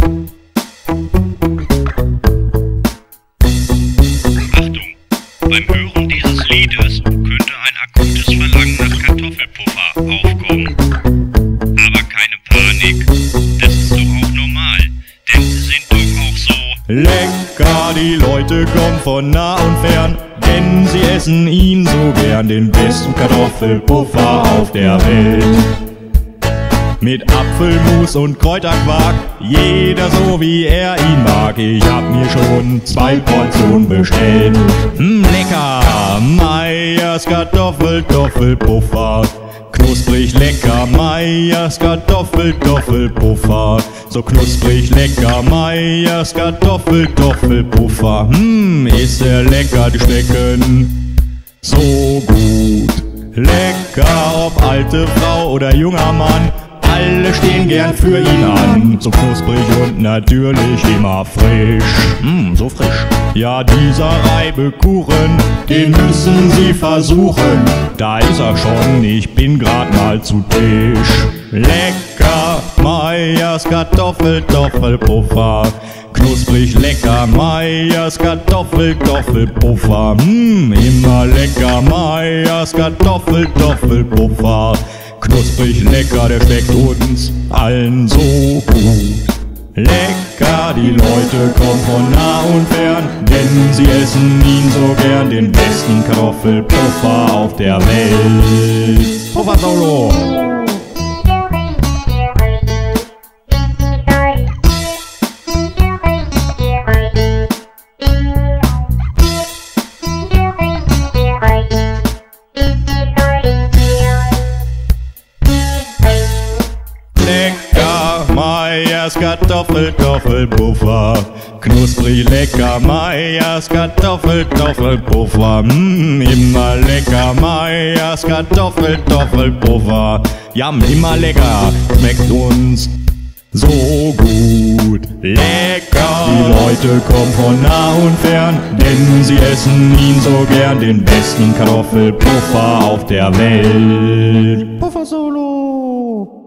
Beim Hören dieses Liedes könnte ein akutes Verlangen nach Kartoffelpuffer aufkommen. Aber keine Panik, das ist doch auch normal, denn sie sind doch auch so lecker. Die Leute kommen von nah und fern, denn sie essen ihn so gern, den besten Kartoffelpuffer auf der Welt. Mit Apfelmus und Kräuterquark, jeder so wie er ihn mag. Ich hab mir schon 2 Portionen bestellt. Lecker, Meyers Kartoffelpuffer. Knusprig lecker, Meyers Kartoffelpuffer. So knusprig lecker, Meyers Kartoffelpuffer. Ist er lecker, die schmecken so gut. Lecker, ob alte Frau oder junger Mann, alle stehen gern für ihn an. So knusprig und natürlich immer frisch. So frisch. Ja, dieser Reibekuchen, den müssen Sie versuchen. Da ist er schon, ich bin grad mal zu Tisch. Lecker, Meyers Kartoffelpuffer. Knusprig lecker, Meyers Kartoffelpuffer. Immer lecker, Meyers Kartoffelpuffer. Knusprig lecker, der schmeckt uns allen so gut. Lecker, die Leute kommen von nah und fern, denn sie essen ihn so gern, den besten Kartoffelpuffer auf der Welt. Puffer Solo! Meyers Kartoffelpuffer. Knusprig lecker, Meyers Kartoffelpuffer. Immer lecker, Meyers Kartoffelpuffer. Ja, immer lecker, schmeckt uns so gut. Lecker, die Leute kommen von nah und fern, denn sie essen ihn so gern, den besten Kartoffelpuffer auf der Welt. Puffer Solo!